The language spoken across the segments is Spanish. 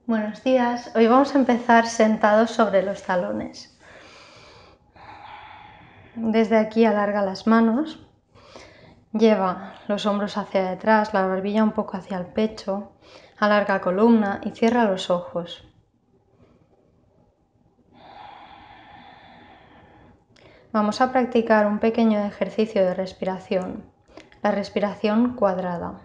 Buenos días, hoy vamos a empezar sentados sobre los talones. Desde aquí alarga las manos, lleva los hombros hacia detrás, la barbilla un poco hacia el pecho, alarga columna y cierra los ojos. Vamos a practicar un pequeño ejercicio de respiración, la respiración cuadrada.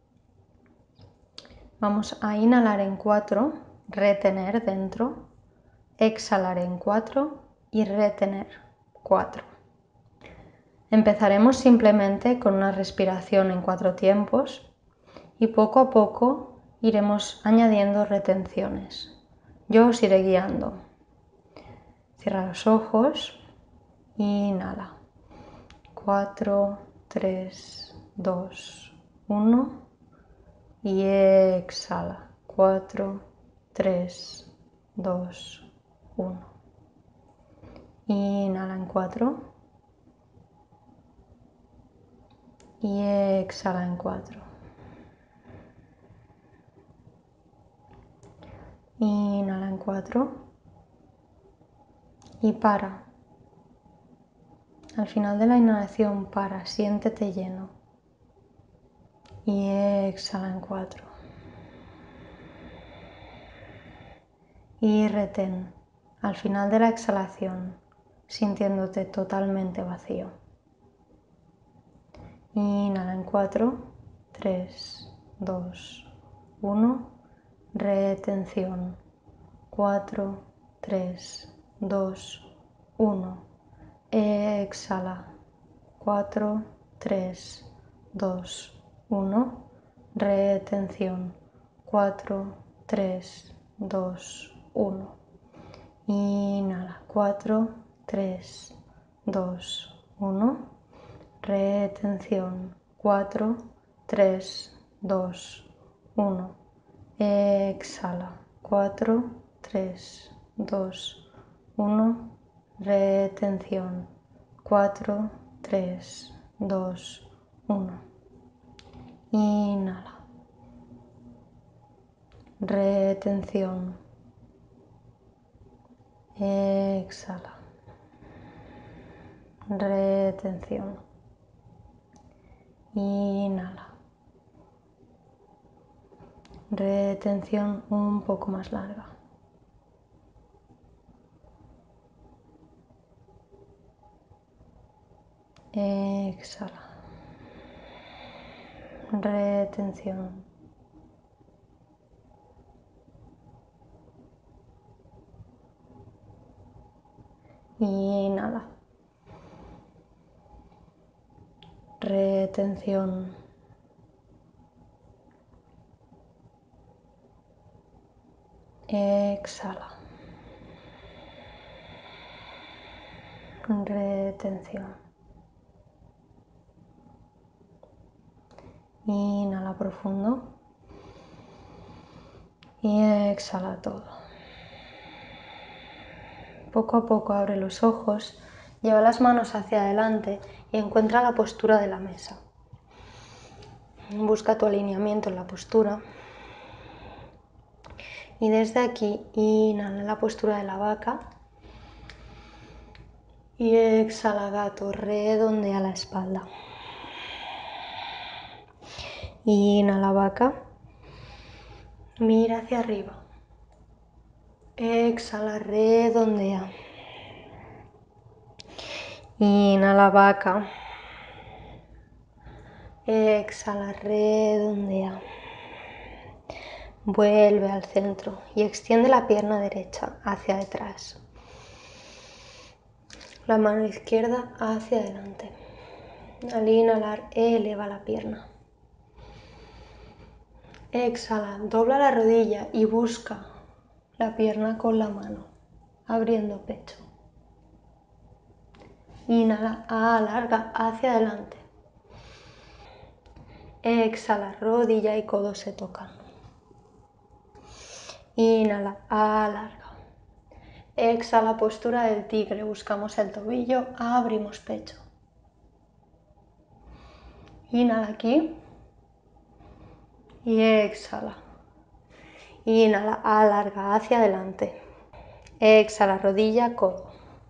Vamos a inhalar en 4, retener dentro, exhalar en 4 y retener 4. Empezaremos simplemente con una respiración en 4 tiempos y poco a poco iremos añadiendo retenciones. Yo os iré guiando. Cierra los ojos, inhala. 4, 3, 2, 1 y exhala. 4, 3, 2, 1. Inhala en 4 y exhala en 4. Inhala en 4 y para. Al final de la inhalación para, siéntete lleno y exhala en 4. Y retén al final de la exhalación, sintiéndote totalmente vacío. Inhala en 4, 3, 2, 1, retención, 4, 3, 2, 1, exhala, 4, 3, 2, 1, retención, 4, 3, 2, 1, inhala, 4, 3, 2, 1, retención, 4, 3, 2, 1, exhala, 4, 3, 2, 1, retención, 4, 3, 2, 1, inhala, retención, exhala, retención, inhala, retención un poco más larga. Exhala. Retención. Inhala. Retención. Exhala. Retención. Inhala profundo y exhala todo. Poco a poco abre los ojos, lleva las manos hacia adelante y encuentra la postura de la mesa. Busca tu alineamiento en la postura y desde aquí inhala la postura de la vaca y exhala gato, redondea la espalda. Inhala vaca, mira hacia arriba, exhala, redondea. Inhala vaca, exhala, redondea. Vuelve al centro y extiende la pierna derecha hacia detrás. La mano izquierda hacia adelante. Al inhalar, eleva la pierna. Exhala, dobla la rodilla y busca la pierna con la mano, abriendo pecho. Inhala, alarga hacia adelante. Exhala, rodilla y codo se tocan. Inhala, alarga. Exhala, postura del tigre, buscamos el tobillo, abrimos pecho. Inhala aquí y exhala. Inhala, alarga hacia adelante. Exhala, rodilla, codo.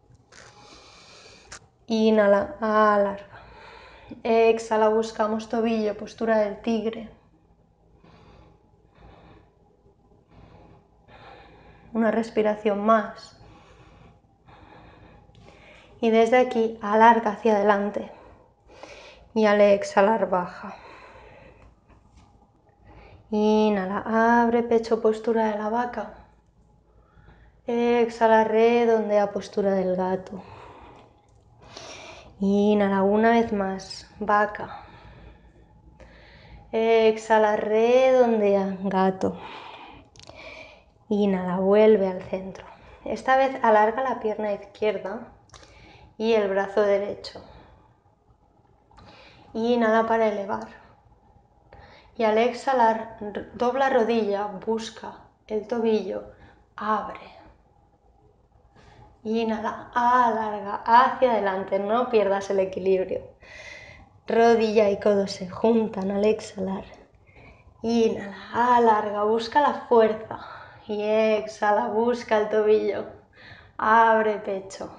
Inhala, alarga. Exhala, buscamos tobillo, postura del tigre. Una respiración más. Y desde aquí alarga hacia adelante. Y al exhalar baja. Inhala, abre pecho, postura de la vaca. Exhala, redondea, postura del gato. Inhala una vez más, vaca. Exhala, redondea, gato. Inhala, vuelve al centro. Esta vez alarga la pierna izquierda y el brazo derecho. Inhala para elevar. Y al exhalar, dobla rodilla, busca el tobillo, abre. Inhala, alarga hacia adelante, no pierdas el equilibrio. Rodilla y codo se juntan al exhalar. Inhala, alarga, busca la fuerza. Y exhala, busca el tobillo. Abre pecho.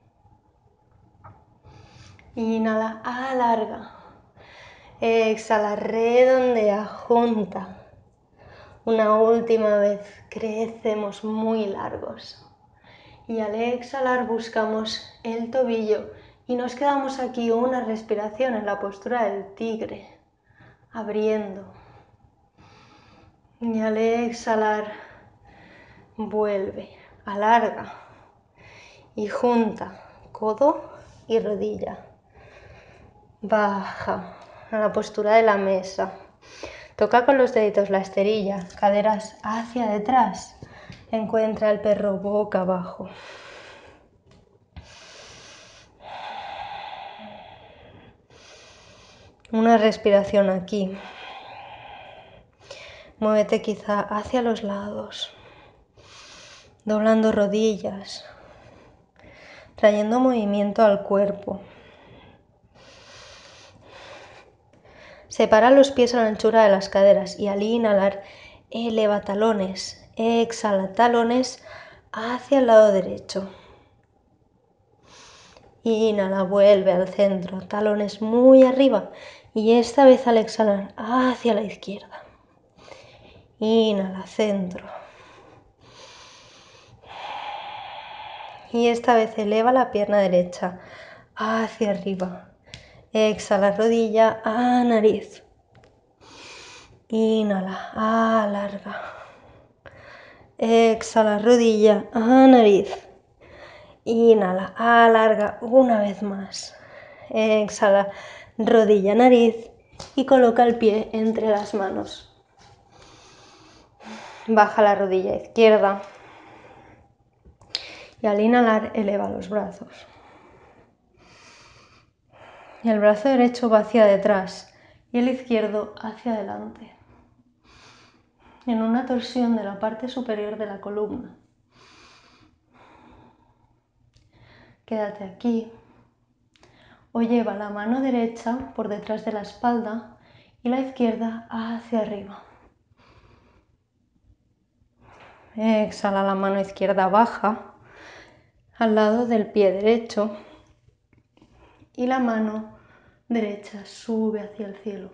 Inhala, alarga. Exhala, redondea, junta. Una última vez, crecemos muy largos. Y al exhalar buscamos el tobillo y nos quedamos aquí una respiración en la postura del tigre, abriendo. Y al exhalar, vuelve, alarga y junta codo y rodilla. Baja a la postura de la mesa. Toca con los deditos la esterilla, caderas hacia detrás. Encuentra el perro boca abajo. Una respiración aquí. Muévete quizá hacia los lados, doblando rodillas, trayendo movimiento al cuerpo. Separa los pies a la anchura de las caderas y al inhalar, eleva talones, exhala talones hacia el lado derecho. Inhala, vuelve al centro, talones muy arriba y esta vez al exhalar hacia la izquierda. Inhala, centro. Y esta vez eleva la pierna derecha hacia arriba. Exhala, rodilla a nariz. Inhala, alarga. Exhala, rodilla a nariz. Inhala, alarga una vez más. Exhala, rodilla, nariz y coloca el pie entre las manos. Baja la rodilla izquierda y al inhalar eleva los brazos. Y el brazo derecho va hacia detrás y el izquierdo hacia adelante, en una torsión de la parte superior de la columna. Quédate aquí o lleva la mano derecha por detrás de la espalda y la izquierda hacia arriba. Exhala, la mano izquierda baja al lado del pie derecho y la mano derecha sube hacia el cielo.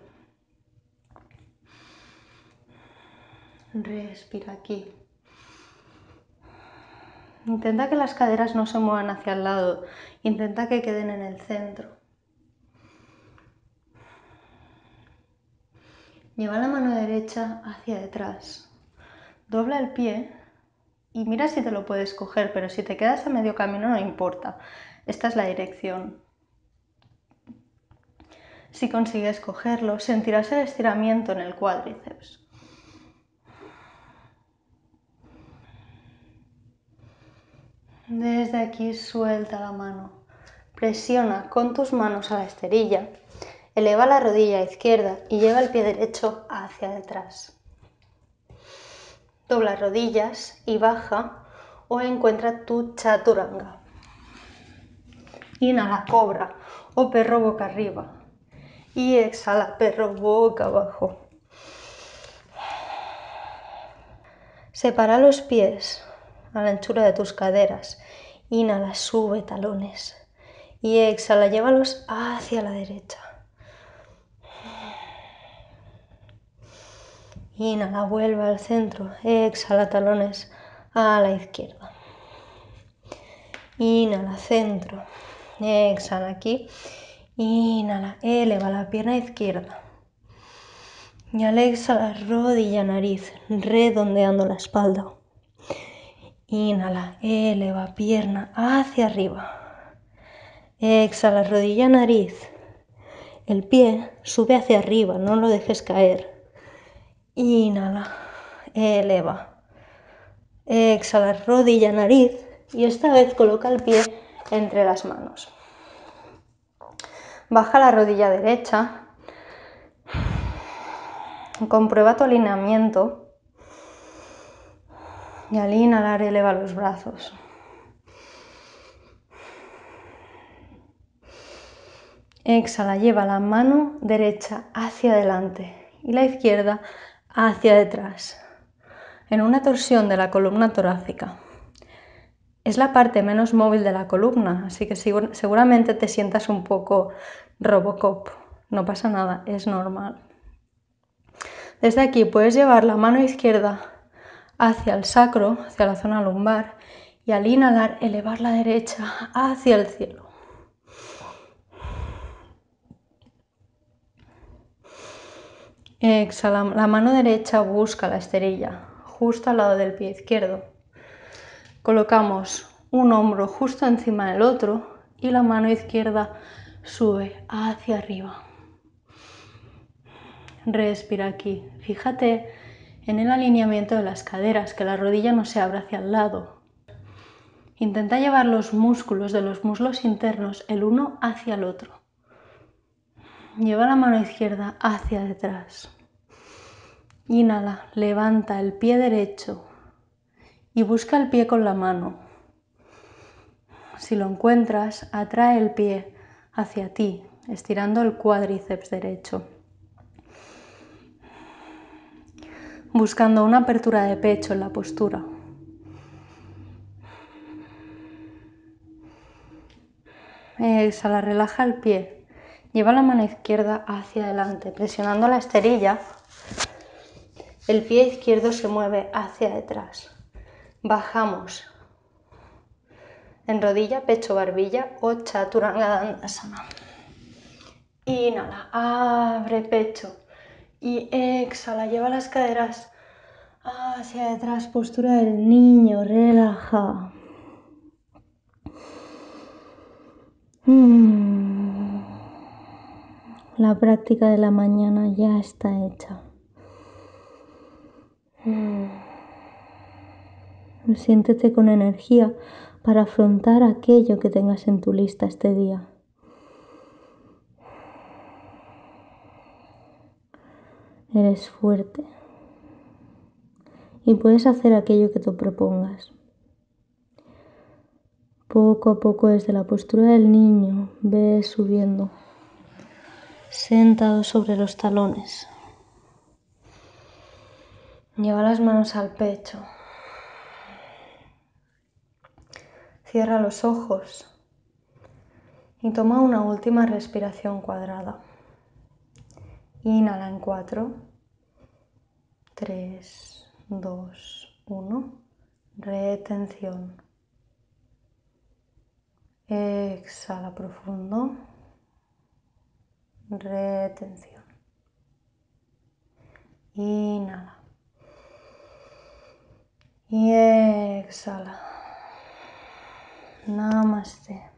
Respira aquí. Intenta que las caderas no se muevan hacia el lado, intenta que queden en el centro. Lleva la mano derecha hacia detrás, dobla el pie y mira si te lo puedes coger, pero si te quedas a medio camino no importa, esta es la dirección. Si consigues cogerlo, sentirás el estiramiento en el cuádriceps. Desde aquí suelta la mano, presiona con tus manos a la esterilla, eleva la rodilla izquierda y lleva el pie derecho hacia detrás. Dobla rodillas y baja o encuentra tu chaturanga. Inhala, cobra o perro boca arriba y exhala, perro boca abajo. Separa los pies a la anchura de tus caderas. Inhala, sube talones. Y exhala, llévalos hacia la derecha. Inhala, vuelve al centro. Exhala, talones a la izquierda. Inhala, centro. Exhala aquí. Inhala, eleva la pierna izquierda. Y al exhalar, rodilla, nariz, redondeando la espalda. Inhala, eleva pierna hacia arriba. Exhala, rodilla, nariz. El pie sube hacia arriba, no lo dejes caer. Inhala, eleva. Exhala, rodilla, nariz. Y esta vez coloca el pie entre las manos. Baja la rodilla derecha. Comprueba tu alineamiento. Y al inhalar, eleva los brazos. Exhala, lleva la mano derecha hacia adelante y la izquierda hacia detrás, en una torsión de la columna torácica. Es la parte menos móvil de la columna, así que seguramente te sientas un poco Robocop. No pasa nada, es normal. Desde aquí puedes llevar la mano izquierda hacia el sacro, hacia la zona lumbar, y al inhalar elevar la derecha hacia el cielo. Exhala, la mano derecha busca la esterilla, justo al lado del pie izquierdo. Colocamos un hombro justo encima del otro y la mano izquierda sube hacia arriba. Respira aquí. Fíjate en el alineamiento de las caderas, que la rodilla no se abra hacia el lado. Intenta llevar los músculos de los muslos internos el uno hacia el otro. Lleva la mano izquierda hacia detrás. Inhala, levanta el pie derecho y busca el pie con la mano. Si lo encuentras, atrae el pie hacia ti, estirando el cuádriceps derecho. Buscando una apertura de pecho en la postura. Exhala, relaja el pie. Lleva la mano izquierda hacia adelante, presionando la esterilla. El pie izquierdo se mueve hacia detrás. Bajamos en rodilla, pecho, barbilla o Chaturanga Dandasana. Inhala, abre pecho y exhala, lleva las caderas hacia detrás, postura del niño, relaja. La práctica de la mañana ya está hecha. Siéntete con energía para afrontar aquello que tengas en tu lista este día. Eres fuerte y puedes hacer aquello que te propongas. Poco a poco, desde la postura del niño, ves subiendo, sentado sobre los talones. Lleva las manos al pecho. Cierra los ojos y toma una última respiración cuadrada. Inhala en 4, 3, 2, 1. Retención. Exhala profundo. Retención. Inhala. Y exhala. Namaste.